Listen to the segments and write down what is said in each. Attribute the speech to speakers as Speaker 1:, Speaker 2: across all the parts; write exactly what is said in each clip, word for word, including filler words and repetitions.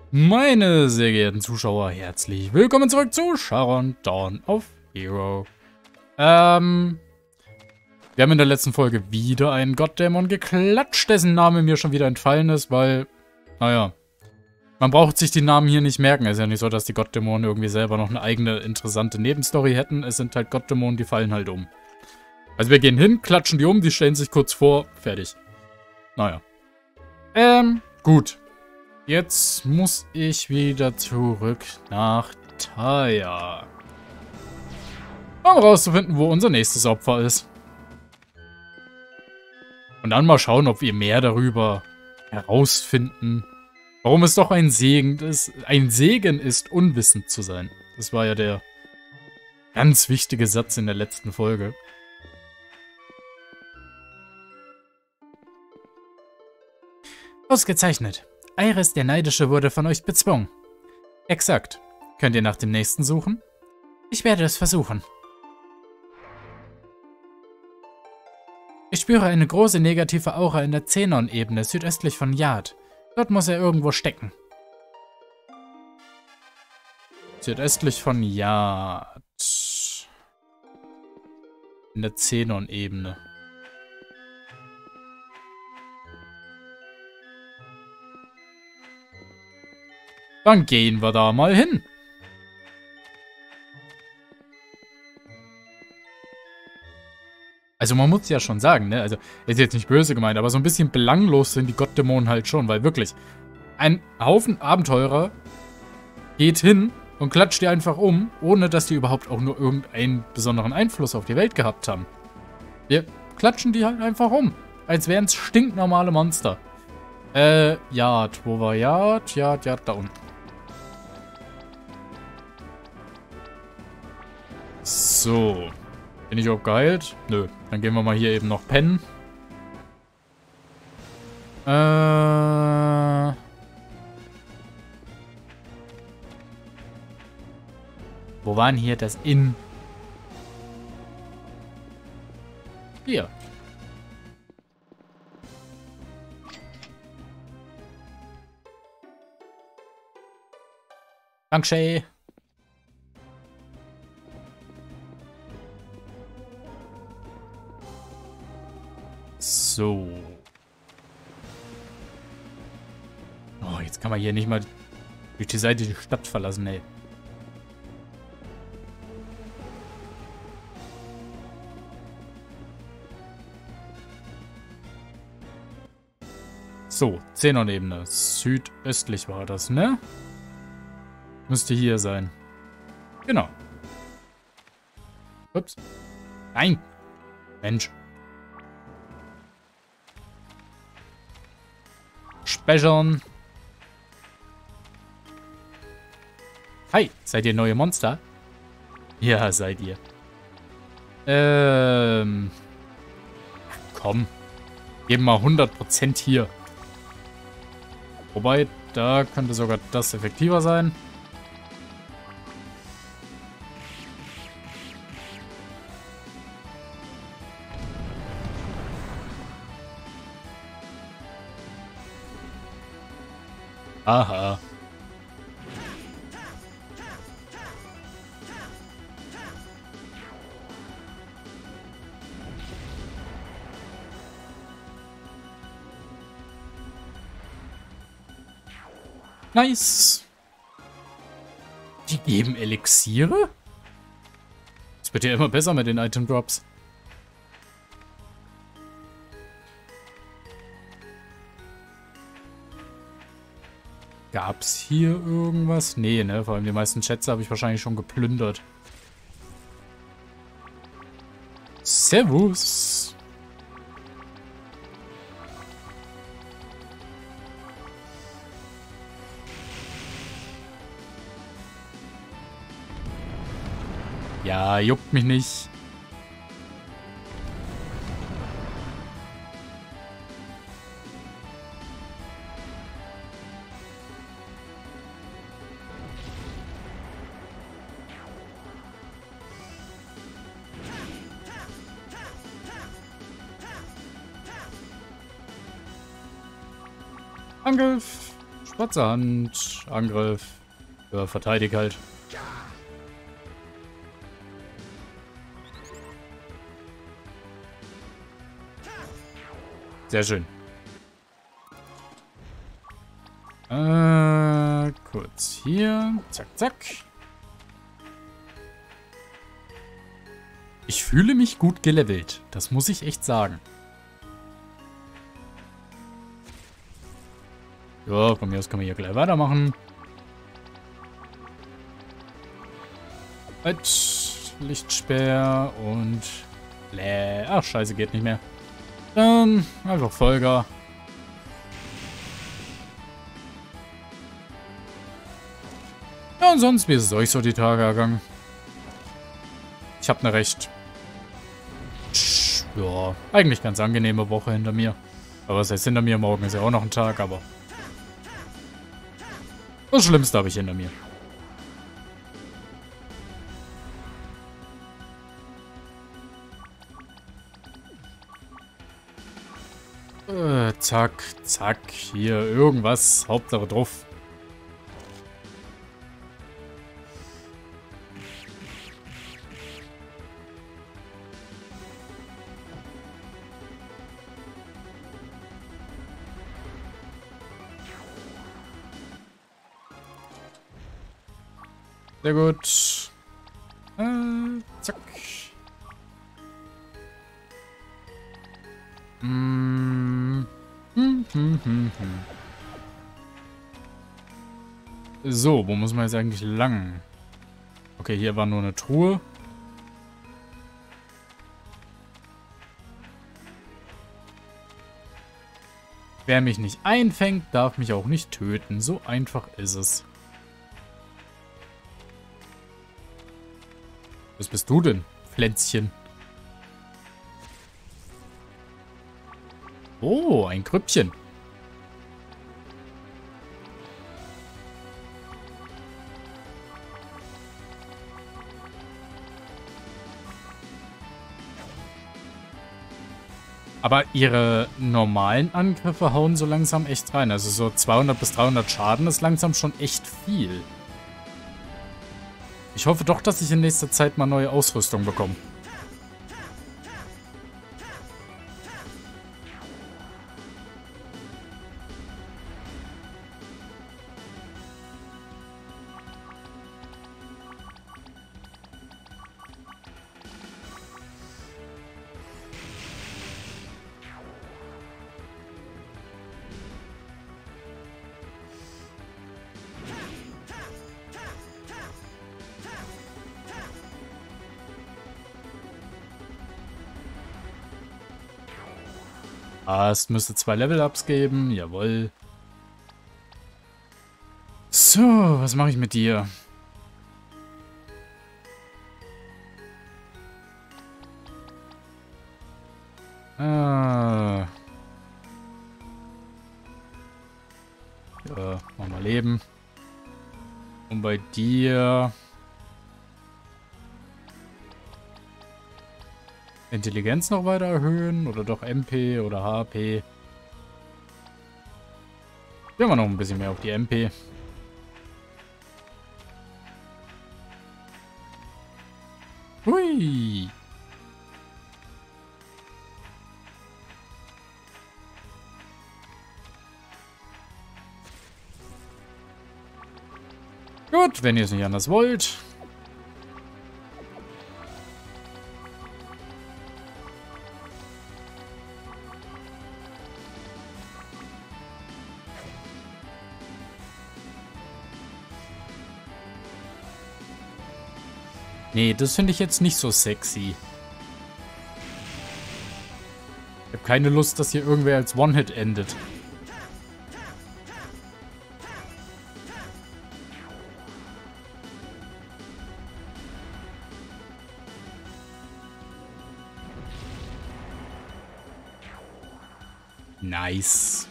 Speaker 1: Meine sehr geehrten Zuschauer, herzlich willkommen zurück zu Charon Dawn of Hero. Ähm, wir haben in der letzten Folge wieder einen Gottdämon geklatscht, dessen Name mir schon wieder entfallen ist, weil, naja, man braucht sich die Namen hier nicht merken. Es ist ja nicht so, dass die Gottdämonen irgendwie selber noch eine eigene interessante Nebenstory hätten. Es sind halt Gottdämonen, die fallen halt um. Also wir gehen hin, klatschen die um, die stellen sich kurz vor, fertig. Naja. Ähm, gut. Jetzt muss ich wieder zurück nach Taya. Um rauszufinden, wo unser nächstes Opfer ist. Und dann mal schauen, ob wir mehr darüber herausfinden, warum es doch ein Segen ist, ein Segen ist, unwissend zu sein. Das war ja der ganz wichtige Satz in der letzten Folge. Ausgezeichnet. Iris, der Neidische, wurde von euch bezwungen. Exakt. Könnt ihr nach dem nächsten suchen? Ich werde es versuchen. Ich spüre eine große negative Aura in der Xenon-Ebene südöstlich von Yard. Dort muss er irgendwo stecken. Südöstlich von Yard. In der Xenon-Ebene. Dann gehen wir da mal hin. Also man muss ja schon sagen, ne, also ist jetzt nicht böse gemeint, aber so ein bisschen belanglos sind die Gottdämonen halt schon, weil wirklich ein Haufen Abenteurer geht hin und klatscht die einfach um, ohne dass die überhaupt auch nur irgendeinen besonderen Einfluss auf die Welt gehabt haben. Wir klatschen die halt einfach um, als wären es stinknormale Monster. Äh, Yard, wo war Yard? Yard, Yard, da unten. So. Bin ich überhaupt geheilt? Nö. Dann gehen wir mal hier eben noch pennen. Äh. Wo war denn hier das Inn? Hier. Dankeschön. So. Oh, jetzt kann man hier nicht mal durch die Seite die Stadt verlassen, ey. So, Xenon-Ebene. Südöstlich war das, ne? Müsste hier sein. Genau. Ups. Nein. Mensch. Speichern. Hi, seid ihr neue Monster? Ja, seid ihr. Ähm. Komm. Geben mal hundert Prozent hier. Wobei, da könnte sogar das effektiver sein. Aha. Nice. Die geben Elixiere? Es wird ja immer besser mit den Item Drops. Gab's hier irgendwas? Nee, ne? Vor allem die meisten Schätze habe ich wahrscheinlich schon geplündert. Servus. Ja, juckt mich nicht. Angriff. Schwarze Hand, Angriff. Ja, verteidig halt. Sehr schön. Äh, kurz hier. Zack, zack. Ich fühle mich gut gelevelt. Das muss ich echt sagen. Ja, von mir aus kann man hier gleich weitermachen. Halt, Lichtsperr und... Bläh. Ach, scheiße, geht nicht mehr. Dann einfach Folger. Ja, und sonst, wie ist es euch so die Tage ergangen? Ich habe eine recht... Ja, eigentlich ganz angenehme Woche hinter mir. Aber was heißt hinter mir? Morgen ist ja auch noch ein Tag, aber... Das Schlimmste habe ich hinter mir. Äh, zack, zack, hier irgendwas. Hauptsache drauf. Sehr gut. Äh, zack. Mm. Hm, hm, hm, hm. So, wo muss man jetzt eigentlich lang? Okay, hier war nur eine Truhe. Wer mich nicht einfängt, darf mich auch nicht töten. So einfach ist es. Was bist du denn, Pflänzchen? Oh, ein Grüppchen. Aber ihre normalen Angriffe hauen so langsam echt rein. Also so zweihundert bis dreihundert Schaden ist langsam schon echt viel. Ich hoffe doch, dass ich in nächster Zeit mal neue Ausrüstung bekomme. Ah, es müsste zwei Level-Ups geben. Jawohl. So, was mache ich mit dir? Ah. Ja, mach mal Leben. Und bei dir... Intelligenz noch weiter erhöhen oder doch M P oder H P. Gehen wir noch ein bisschen mehr auf die M P. Hui. Gut, wenn ihr es nicht anders wollt. Nee, das finde ich jetzt nicht so sexy. Ich habe keine Lust, dass hier irgendwer als One-Hit endet. Nice.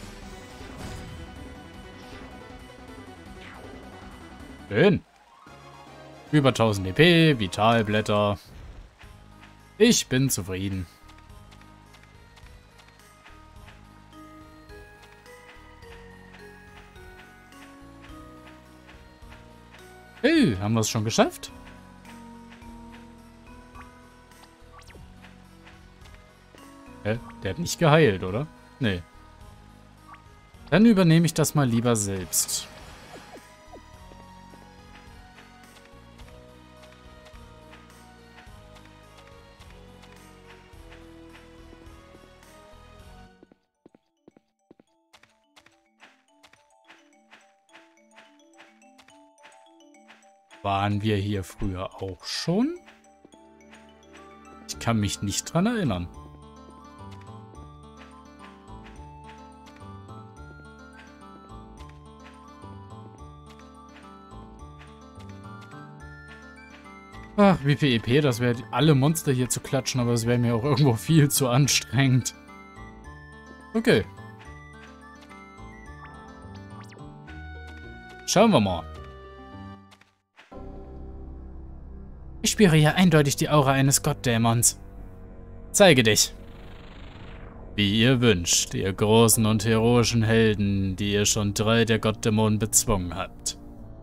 Speaker 1: Schön. Über tausend E P, Vitalblätter. Ich bin zufrieden. Hey, haben wir es schon geschafft? Hä? Der hat nicht geheilt, oder? Nee. Dann übernehme ich das mal lieber selbst. Waren wir hier früher auch schon? Ich kann mich nicht dran erinnern. Ach, wie viel E P, das wäre alle Monster hier zu klatschen, aber es wäre mir auch irgendwo viel zu anstrengend. Okay. Schauen wir mal. Ich spüre hier eindeutig die Aura eines Gottdämons. Zeige dich. Wie ihr wünscht, ihr großen und heroischen Helden, die ihr schon drei der Gottdämonen bezwungen habt.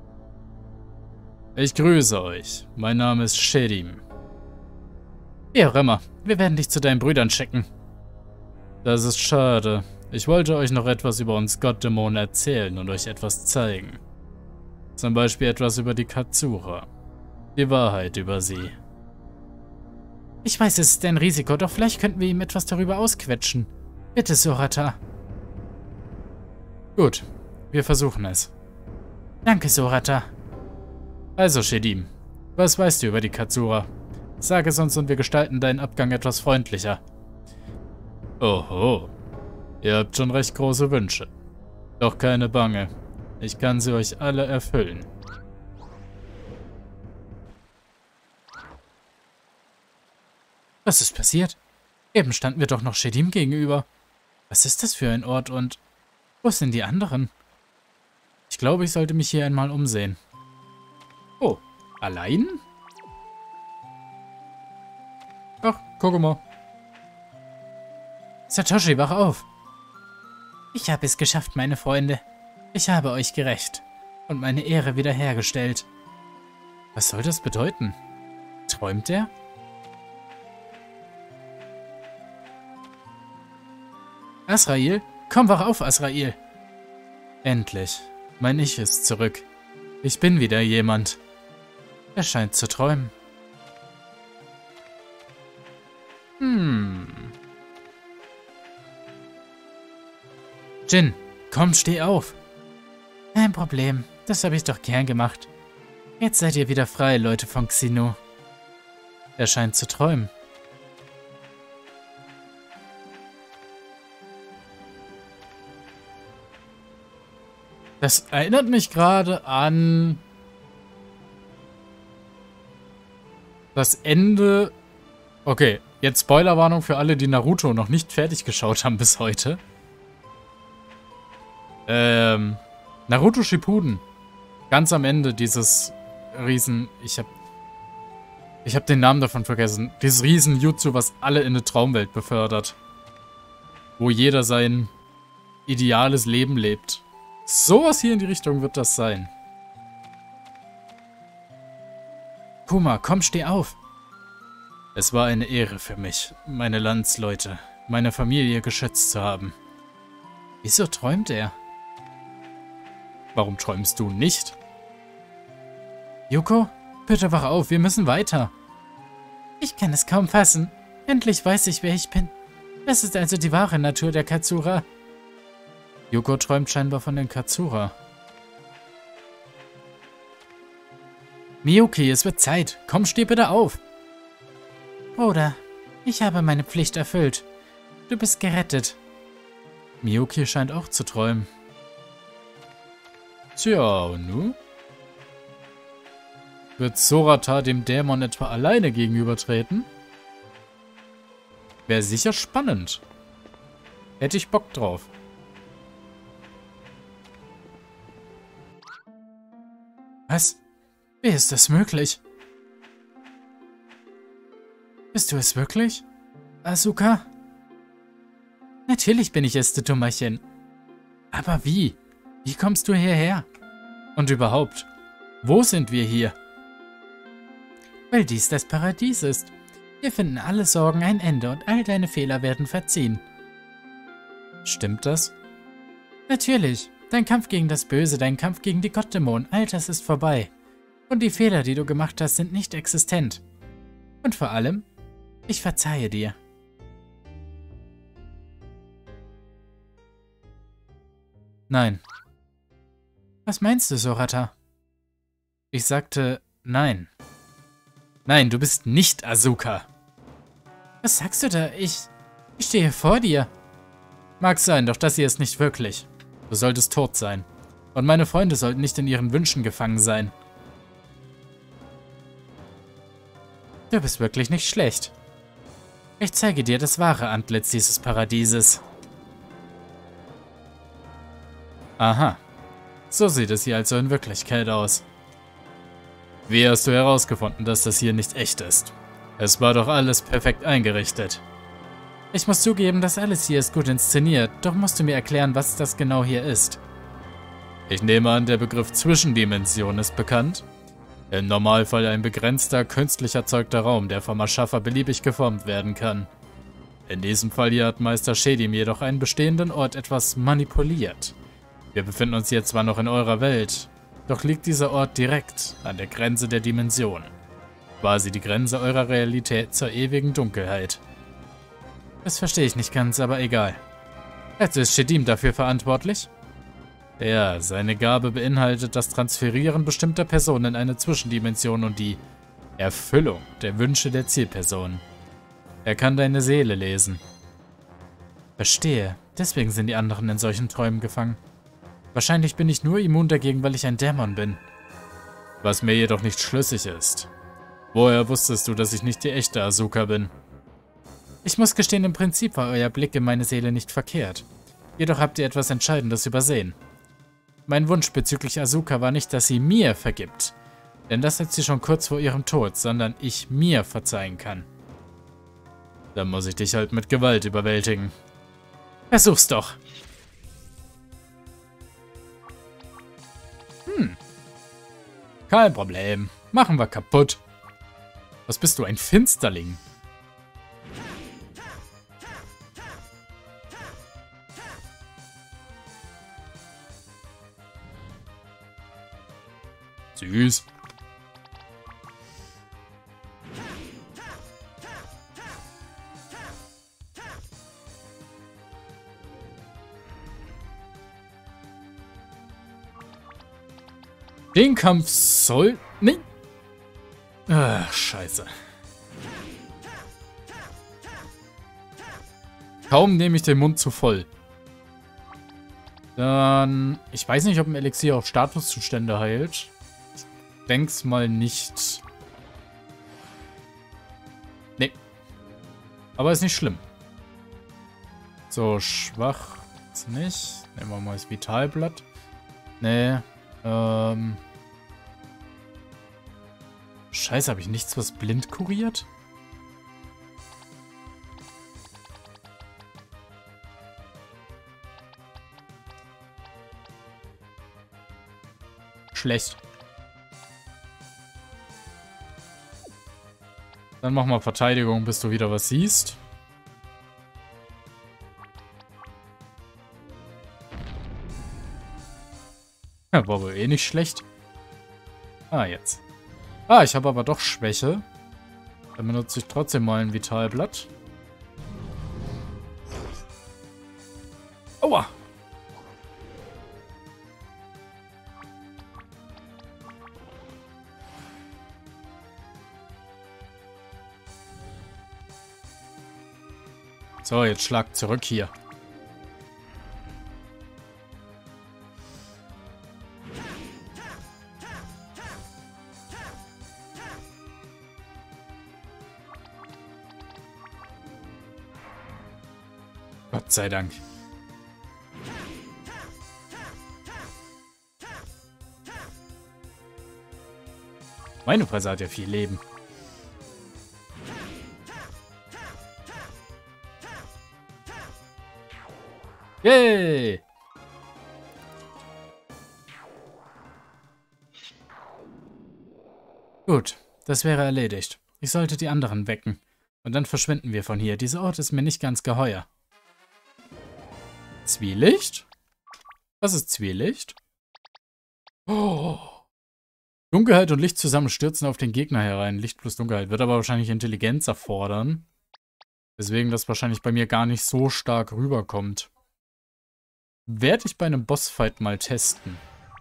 Speaker 1: Ich grüße euch. Mein Name ist Shedim. Wie auch immer, wir werden dich zu deinen Brüdern schicken. Das ist schade. Ich wollte euch noch etwas über uns Gottdämonen erzählen und euch etwas zeigen. Zum Beispiel etwas über die Katsura. Die Wahrheit über sie. Ich weiß, es ist ein Risiko, doch vielleicht könnten wir ihm etwas darüber ausquetschen. Bitte, Sorata. Gut, wir versuchen es. Danke, Sorata. Also, Shedim, was weißt du über die Katsura? Sag es uns und wir gestalten deinen Abgang etwas freundlicher. Oho, ihr habt schon recht große Wünsche. Doch keine Bange, ich kann sie euch alle erfüllen. Was ist passiert? Eben standen wir doch noch Shedim gegenüber. Was ist das für ein Ort und wo sind die anderen? Ich glaube, ich sollte mich hier einmal umsehen. Oh, allein? Ach, guck mal. Satoshi, wach auf. Ich habe es geschafft, meine Freunde. Ich habe euch gerächt und meine Ehre wiederhergestellt. Was soll das bedeuten? Träumt er? Azrael? Komm, wach auf, Azrael. Endlich. Mein Ich ist zurück. Ich bin wieder jemand. Er scheint zu träumen. Hm. Jin, komm, steh auf. Kein Problem. Das habe ich doch gern gemacht. Jetzt seid ihr wieder frei, Leute von Xinu. Er scheint zu träumen. Das erinnert mich gerade an das Ende. Okay, jetzt Spoilerwarnung für alle, die Naruto noch nicht fertig geschaut haben bis heute. Ähm, Naruto Shippuden. Ganz am Ende dieses Riesen... Ich hab... Ich hab den Namen davon vergessen. Dieses Riesen-Jutsu, was alle in eine Traumwelt befördert. Wo jeder sein ideales Leben lebt. Sowas hier in die Richtung wird das sein. Kuma, komm, steh auf. Es war eine Ehre für mich, meine Landsleute, meine Familie geschützt zu haben. Wieso träumt er? Warum träumst du nicht? Yuko, bitte wach auf, wir müssen weiter. Ich kann es kaum fassen. Endlich weiß ich, wer ich bin. Das ist also die wahre Natur der Katsura. Yuko träumt scheinbar von den Katsura. Miyuki, es wird Zeit. Komm, steh bitte auf. Bruder, ich habe meine Pflicht erfüllt. Du bist gerettet. Miyuki scheint auch zu träumen. Tja, und nun? Wird Sorata dem Dämon etwa alleine gegenübertreten? Wäre sicher spannend. Hätte ich Bock drauf. Was? Wie ist das möglich? Bist du es wirklich, Asuka? Natürlich bin ich es, du Dummerchen. Aber wie? Wie kommst du hierher? Und überhaupt, wo sind wir hier? Weil dies das Paradies ist. Hier finden alle Sorgen ein Ende und all deine Fehler werden verziehen. Stimmt das? Natürlich. Dein Kampf gegen das Böse, dein Kampf gegen die Gottdämonen, all das ist vorbei. Und die Fehler, die du gemacht hast, sind nicht existent. Und vor allem, ich verzeihe dir. Nein. Was meinst du, Sorata? Ich sagte, nein. Nein, du bist nicht Asuka. Was sagst du da? Ich, ich stehe vor dir. Mag sein, doch das hier ist nicht wirklich. Du solltest tot sein. Und meine Freunde sollten nicht in ihren Wünschen gefangen sein. Du bist wirklich nicht schlecht. Ich zeige dir das wahre Antlitz dieses Paradieses. Aha. So sieht es hier also in Wirklichkeit aus. Wie hast du herausgefunden, dass das hier nicht echt ist? Es war doch alles perfekt eingerichtet. Ich muss zugeben, dass alles hier ist gut inszeniert, doch musst du mir erklären, was das genau hier ist. Ich nehme an, der Begriff Zwischendimension ist bekannt. Im Normalfall ein begrenzter, künstlich erzeugter Raum, der vom Erschaffer beliebig geformt werden kann. In diesem Fall hier hat Meister Shedim jedoch einen bestehenden Ort etwas manipuliert. Wir befinden uns hier zwar noch in eurer Welt, doch liegt dieser Ort direkt an der Grenze der Dimension. Quasi die Grenze eurer Realität zur ewigen Dunkelheit. Das verstehe ich nicht ganz, aber egal. Jetzt ist Shedim dafür verantwortlich? Ja, seine Gabe beinhaltet das Transferieren bestimmter Personen in eine Zwischendimension und die Erfüllung der Wünsche der Zielperson. Er kann deine Seele lesen. Verstehe, deswegen sind die anderen in solchen Träumen gefangen. Wahrscheinlich bin ich nur immun dagegen, weil ich ein Dämon bin. Was mir jedoch nicht schlüssig ist. Woher wusstest du, dass ich nicht die echte Asuka bin? Ich muss gestehen, im Prinzip war euer Blick in meine Seele nicht verkehrt. Jedoch habt ihr etwas Entscheidendes übersehen. Mein Wunsch bezüglich Asuka war nicht, dass sie mir vergibt. Denn das hat sie schon kurz vor ihrem Tod, sondern ich mir verzeihen kann. Dann muss ich dich halt mit Gewalt überwältigen. Versuch's doch. Hm. Kein Problem. Machen wir kaputt. Was bist du, ein Finsterling? Süß. Den Kampf soll... Nee. Ach, scheiße. Kaum nehme ich den Mund zu voll. Dann... Ich weiß nicht, ob ein Elixier auch Statuszustände heilt. Ich denk's mal nicht. Nee. Aber ist nicht schlimm. So, schwach ist nicht. Nehmen wir mal das Vitalblatt. Nee. Ähm... Scheiße, habe ich nichts, was blind kuriert? Schlecht. Dann mach mal Verteidigung, bis du wieder was siehst. Ja, war wohl eh nicht schlecht. Ah, jetzt. Ah, ich habe aber doch Schwäche. Dann benutze ich trotzdem mal ein Vitalblatt. Aua! So, jetzt schlag zurück hier. Gott sei Dank. Meine Fresse hat ja viel Leben. Yay! Gut, das wäre erledigt. Ich sollte die anderen wecken. Und dann verschwinden wir von hier. Dieser Ort ist mir nicht ganz geheuer. Zwielicht? Was ist Zwielicht? Oh. Dunkelheit und Licht zusammen stürzen auf den Gegner herein. Licht plus Dunkelheit wird aber wahrscheinlich Intelligenz erfordern. Deswegen das wahrscheinlich bei mir gar nicht so stark rüberkommt. Werde ich bei einem Bossfight mal testen.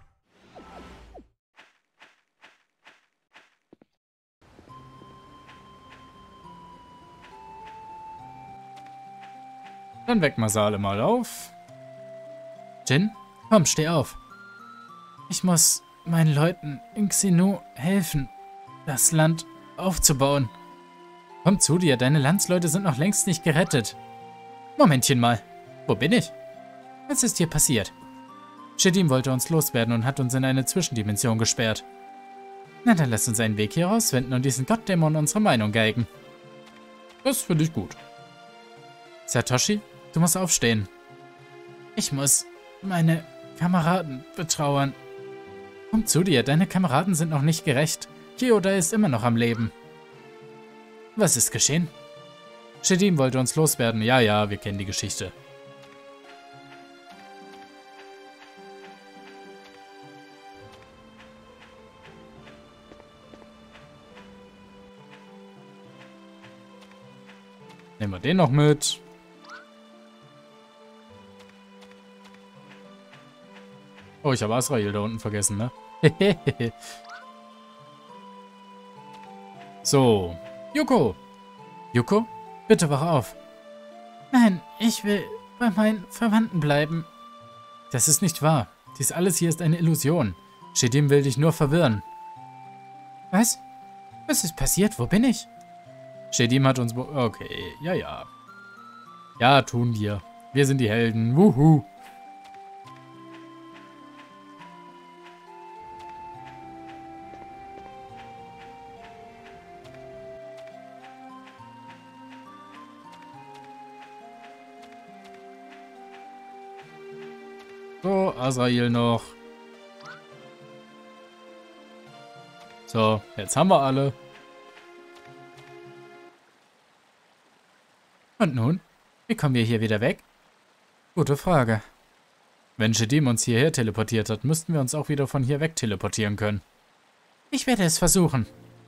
Speaker 1: Dann wecken wir sie alle mal auf. Jin, komm, steh auf. Ich muss meinen Leuten in Xenu helfen, das Land aufzubauen. Komm zu dir, deine Landsleute sind noch längst nicht gerettet. Momentchen mal, wo bin ich? Was ist hier passiert? Shedim wollte uns loswerden und hat uns in eine Zwischendimension gesperrt. Na, dann lass uns einen Weg hier rausfinden und diesen Gottdämon unsere Meinung geigen. Das finde ich gut. Satoshi, du musst aufstehen. Ich muss meine Kameraden betrauern. Komm zu dir, deine Kameraden sind noch nicht gerecht. Kyoda ist immer noch am Leben. Was ist geschehen? Shedim wollte uns loswerden. Ja, ja, wir kennen die Geschichte. Nehmen wir den noch mit. Oh, ich habe Azrael da unten vergessen, ne? So. Yuko. Yuko? Bitte wach auf. Nein, ich will bei meinen Verwandten bleiben. Das ist nicht wahr. Dies alles hier ist eine Illusion. Shedim will dich nur verwirren. Was? Was ist passiert? Wo bin ich? Shedim hat uns... Okay, ja, ja. Ja, tun wir. Wir sind die Helden. Wuhu. So, Azrael noch. So, jetzt haben wir alle. Und nun? Wie kommen wir hier wieder weg? Gute Frage. Wenn Shedim uns hierher teleportiert hat, müssten wir uns auch wieder von hier weg teleportieren können. Ich werde es versuchen.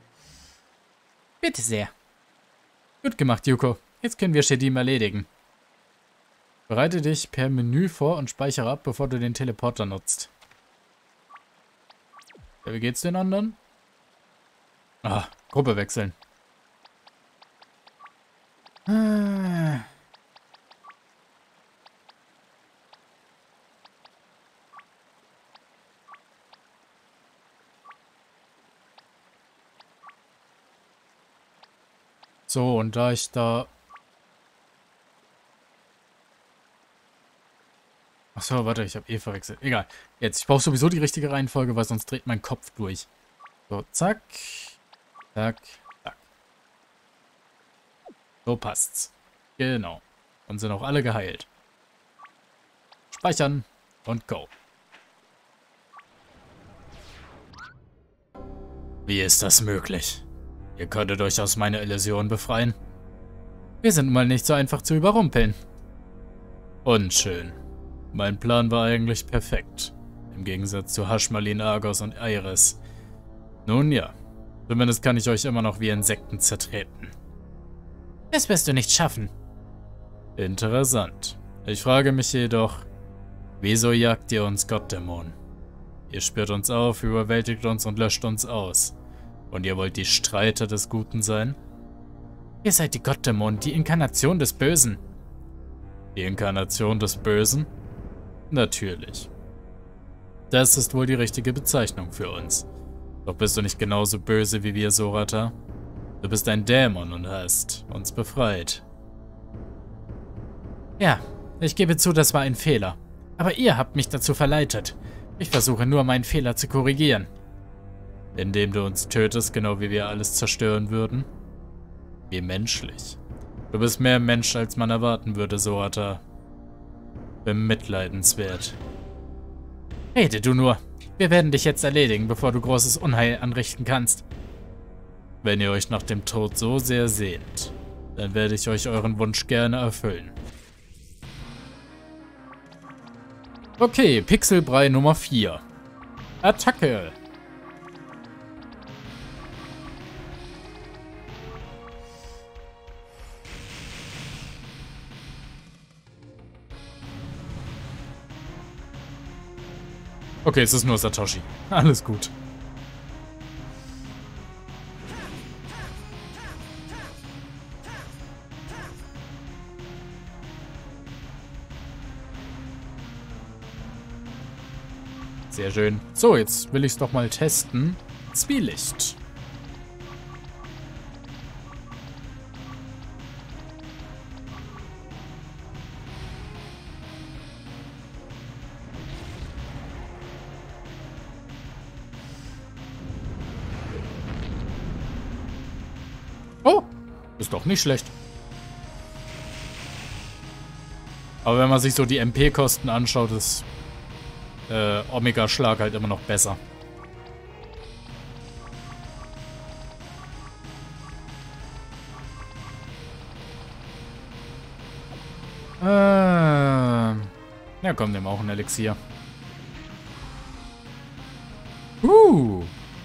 Speaker 1: Bitte sehr. Gut gemacht, Yuko. Jetzt können wir Shedim erledigen. Bereite dich per Menü vor und speichere ab, bevor du den Teleporter nutzt. Ja, wie geht's den anderen? Ah, Gruppe wechseln. Ah. So, und da ich da... Achso, warte, ich habe eh verwechselt. Egal. Jetzt, ich brauche sowieso die richtige Reihenfolge, weil sonst dreht mein Kopf durch. So, zack. Zack. Zack. So passt's. Genau. Und sind auch alle geheilt. Speichern und go. Wie ist das möglich? Ihr könntet euch aus meiner Illusion befreien. Wir sind mal nicht so einfach zu überrumpeln. Unschön. Mein Plan war eigentlich perfekt. Im Gegensatz zu Hashmalin, Argos und Iris. Nun ja. Zumindest kann ich euch immer noch wie Insekten zertreten. Das wirst du nicht schaffen. Interessant. Ich frage mich jedoch, wieso jagt ihr uns Gottdämonen? Ihr spürt uns auf, überwältigt uns und löscht uns aus. Und ihr wollt die Streiter des Guten sein? Ihr seid die Gottdämonen, die Inkarnation des Bösen. Die Inkarnation des Bösen? Natürlich. Das ist wohl die richtige Bezeichnung für uns. Doch bist du nicht genauso böse wie wir, Sorata? Du bist ein Dämon und hast uns befreit. Ja, ich gebe zu, das war ein Fehler. Aber ihr habt mich dazu verleitet. Ich versuche nur, meinen Fehler zu korrigieren. Indem du uns tötest, genau wie wir alles zerstören würden? Wie menschlich. Du bist mehr Mensch, als man erwarten würde, Sorata. Bemitleidenswert. Rede du nur. Wir werden dich jetzt erledigen, bevor du großes Unheil anrichten kannst. Wenn ihr euch nach dem Tod so sehr sehnt, dann werde ich euch euren Wunsch gerne erfüllen. Okay, Pixelbrei Nummer vier. Attacke! Okay, es ist nur Satoshi. Alles gut. Sehr schön. So, jetzt will ich es doch mal testen. Zwielicht. Oh, ist doch nicht schlecht. Aber wenn man sich so die M P-Kosten anschaut, ist äh, Omega-Schlag halt immer noch besser. Äh, ja komm, nehmen wir auch ein Elixier. Uh.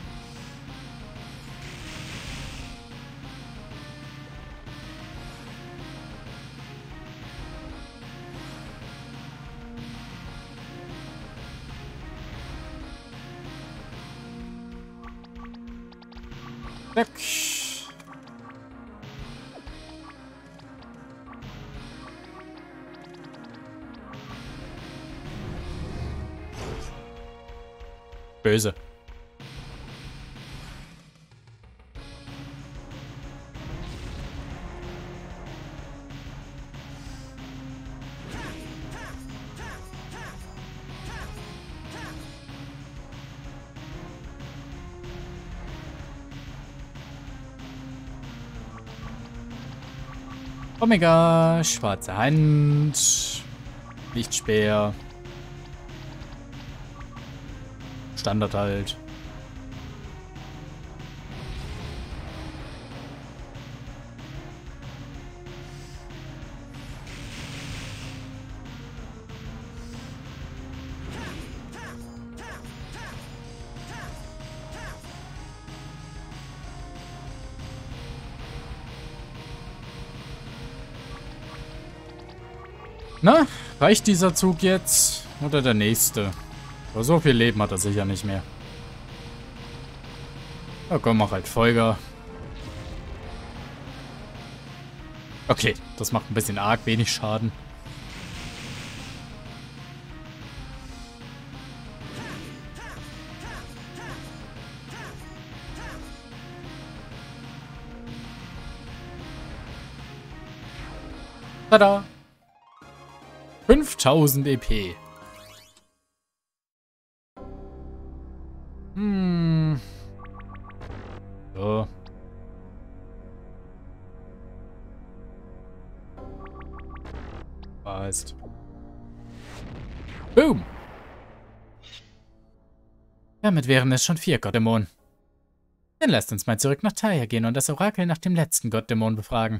Speaker 1: Zack. Böse. Omega, schwarze Hand, Lichtspeer, Standard halt. Na, reicht dieser Zug jetzt? Oder der nächste? Aber so viel Leben hat er sicher nicht mehr. Na komm, mach halt Folger. Okay, das macht ein bisschen arg wenig Schaden. Tada! fünftausend E P. Hm. So. Passt. Boom. Damit wären es schon vier Gottdämonen. Dann lasst uns mal zurück nach Taya gehen und das Orakel nach dem letzten Gottdämon befragen.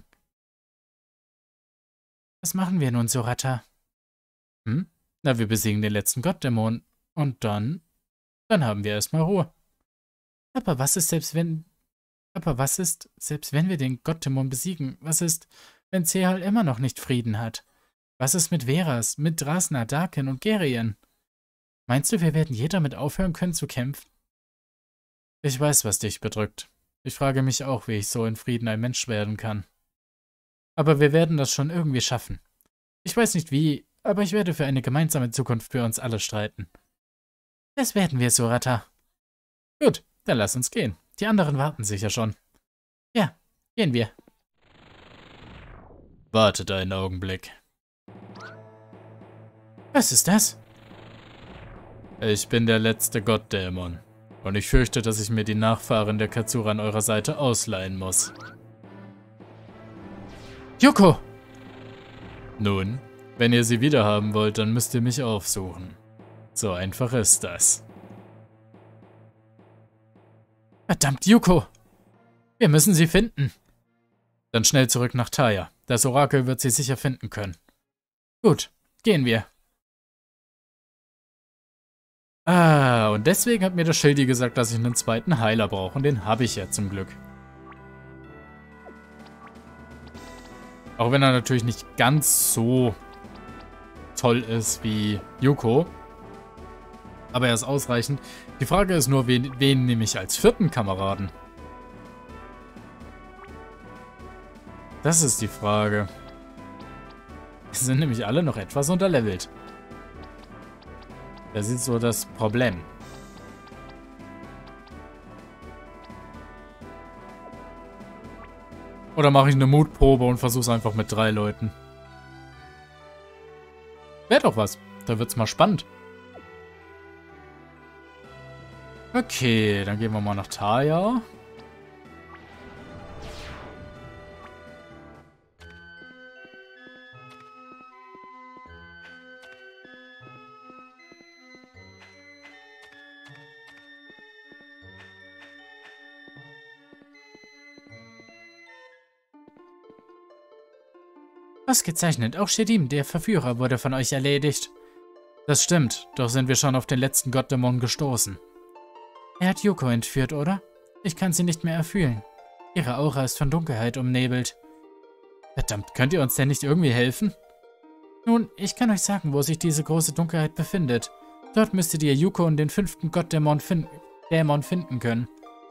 Speaker 1: Was machen wir nun, Sorata? Hm? Na, wir besiegen den letzten Gottdämon. Und dann? Dann haben wir erstmal Ruhe. Aber was ist, selbst wenn... Aber was ist, selbst wenn wir den Gottdämon besiegen? Was ist, wenn Zehal immer noch nicht Frieden hat? Was ist mit Veras, mit Drasna, Darkin und Gerien? Meinst du, wir werden je damit aufhören können zu kämpfen? Ich weiß, was dich bedrückt. Ich frage mich auch, wie ich so in Frieden ein Mensch werden kann. Aber wir werden das schon irgendwie schaffen. Ich weiß nicht wie, aber ich werde für eine gemeinsame Zukunft für uns alle streiten. Das werden wir, Sorata. Gut, dann lass uns gehen. Die anderen warten sicher schon. Ja, gehen wir. Wartet einen Augenblick. Was ist das? Ich bin der letzte Gottdämon. Und ich fürchte, dass ich mir die Nachfahren der Katsura an eurer Seite ausleihen muss. Yuko! Nun, wenn ihr sie wiederhaben wollt, dann müsst ihr mich aufsuchen. So einfach ist das. Verdammt, Yuko! Wir müssen sie finden. Dann schnell zurück nach Taya. Das Orakel wird sie sicher finden können. Gut, gehen wir. Ah, und deswegen hat mir der Schildi gesagt, dass ich einen zweiten Heiler brauche. Und den habe ich ja zum Glück. Auch wenn er natürlich nicht ganz so toll ist wie Yuko. Aber er ist ausreichend. Die Frage ist nur, wen, wen nehme ich als vierten Kameraden? Das ist die Frage. Wir sind nämlich alle noch etwas unterlevelt. Das ist so das Problem. Oder mache ich eine Mutprobe und versuche es einfach mit drei Leuten. Wäre doch was. Da wird's mal spannend. Okay, dann gehen wir mal nach Taya. Ausgezeichnet. Auch Shedim, der Verführer, wurde von euch erledigt. Das stimmt, doch sind wir schon auf den letzten Gottdämon gestoßen. Er hat Yuko entführt, oder? Ich kann sie nicht mehr erfühlen. Ihre Aura ist von Dunkelheit umnebelt. Verdammt, könnt ihr uns denn nicht irgendwie helfen? Nun, ich kann euch sagen, wo sich diese große Dunkelheit befindet. Dort müsstet ihr Yuko und den fünften Gottdämon fin- Dämon finden können.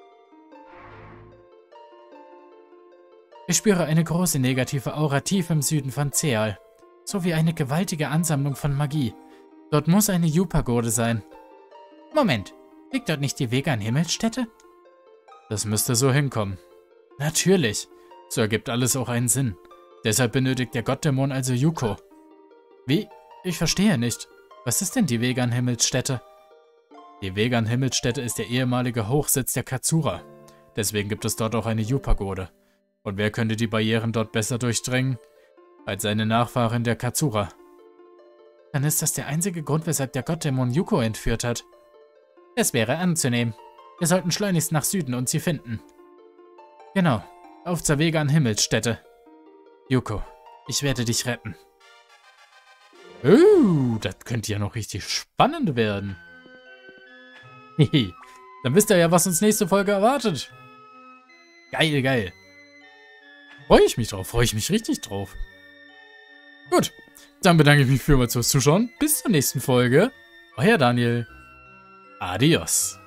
Speaker 1: Ich spüre eine große negative Aura tief im Süden von Zeal. Sowie eine gewaltige Ansammlung von Magie. Dort muss eine Yu-Pagode sein. Moment, liegt dort nicht die Vegan-Himmelsstätte? Das müsste so hinkommen. Natürlich. So ergibt alles auch einen Sinn. Deshalb benötigt der Gottdämon also Yuko. Wie? Ich verstehe nicht. Was ist denn die Vegan-Himmelsstätte? Die Vegan-Himmelsstätte ist der ehemalige Hochsitz der Katsura. Deswegen gibt es dort auch eine Yu-Pagode. Und wer könnte die Barrieren dort besser durchdringen, als seine Nachfahren der Katsura? Dann ist das der einzige Grund, weshalb der Gottdämon Yuko entführt hat. Es wäre anzunehmen. Wir sollten schleunigst nach Süden und sie finden. Genau, auf zur Vegan-Himmelsstätte. Yuko, ich werde dich retten. Oh, das könnte ja noch richtig spannend werden. Hehe, dann wisst ihr ja, was uns nächste Folge erwartet. Geil, geil. Freue ich mich drauf, freue ich mich richtig drauf. Gut, dann bedanke ich mich vielmals fürs Zuschauen. Bis zur nächsten Folge. Euer Daniel. Adios.